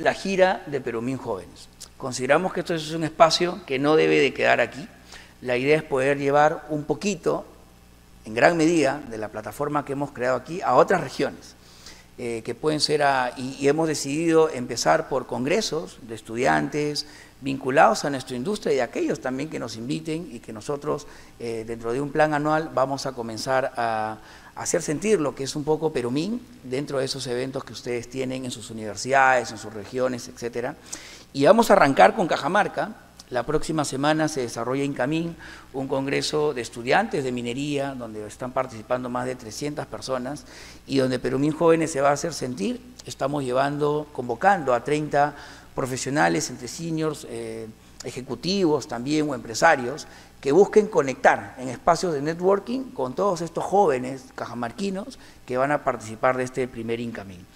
la gira de Perumín Jóvenes. Consideramos que esto es un espacio que no debe de quedar aquí. La idea es poder llevar un poquito, en gran medida, de la plataforma que hemos creado aquí a otras regiones, que pueden ser, y hemos decidido empezar por congresos de estudiantes vinculados a nuestra industria y aquellos también que nos inviten y que nosotros, dentro de un plan anual, vamos a comenzar a hacer sentir lo que es un poco Perumín dentro de esos eventos que ustedes tienen en sus universidades, en sus regiones, etcétera. Y vamos a arrancar con Cajamarca. La próxima semana se desarrolla en Camín un congreso de estudiantes de minería, donde están participando más de 300 personas y donde Perumín Jóvenes se va a hacer sentir. Estamos convocando a 30 profesionales, entre seniors, ejecutivos también o empresarios, que busquen conectar en espacios de networking con todos estos jóvenes cajamarquinos que van a participar de este primer Incamín.